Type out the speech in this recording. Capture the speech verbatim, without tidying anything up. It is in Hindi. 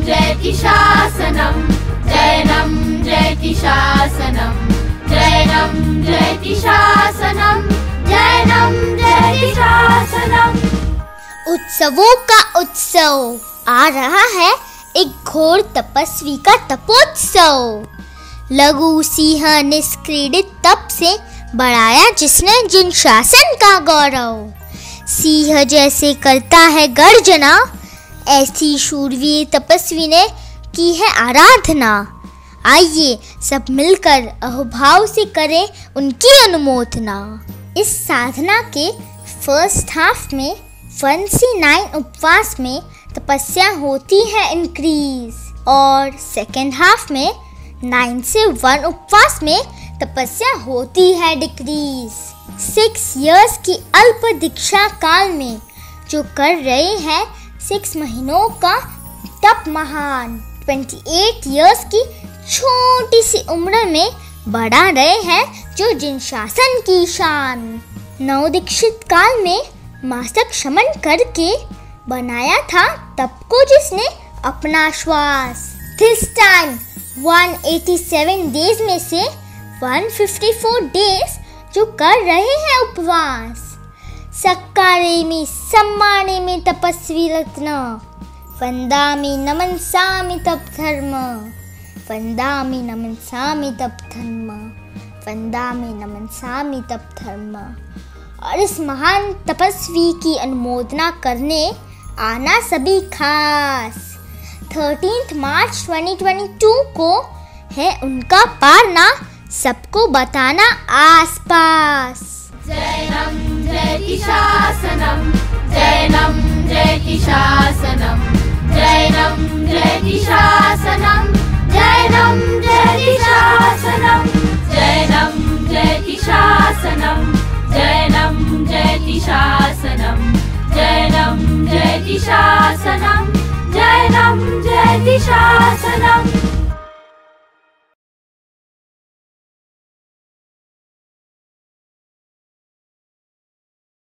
जयति शासनम् जैनं जयति शासनम् जैनं जयति शासनम् जैनं जयति शासनम्। उत्सवों का उत्सव आ रहा है, एक घोर तपस्वी का तपोत्सव। लघु सिंह निष्क्रीडित तप से बढ़ाया जिसने जिन शासन का गौरव। सिंह जैसे करता है गर्जना, ऐसी शूरवीर तपस्वी ने की है आराधना। आइए सब मिलकर अहोभाव से करें उनकी अनुमोदना। इस साधना के फर्स्ट हाफ में वन से नाइन उपवास में तपस्या होती है इंक्रीज, और सेकेंड हाफ में नाइन से वन उपवास में तपस्या होती है डिक्रीज। सिक्स इयर्स की अल्प दीक्षा काल में जो कर रहे हैं सिक्स महीनों का तप महान, ट्वेंटी एट इयर्स की छोटी सी उम्र में बढ़ा रहे हैं जो जिन शासन की शान। नव दीक्षित काल में मासक शमन करके बनाया था तप को जिसने अपना श्वास। This time one eighty seven days में से वन फिफ्टी फोर डेज जो कर रहे हैं उपवास। सक्कारे में सम्माने में तपस्वी रत्न, वंदामि नमनसामि तप धर्म, वंदामि नमनसामि तप धर्म, वंदामि नमनसामि तप धर्म। और इस महान तपस्वी की अनुमोदना करने आना सभी खास। Thirteenth March twenty twenty two को है उनका पारना, सबको बताना आसपास। जैनं जयति शासनम् जैनं जयति शासनम् जैनं जयति शासनम् जैनं जयति शासनम् जैनं जयति शासनम् जैनं जयति शासनम् जैनं जयति शासनम् जैनं जयति शासनम्।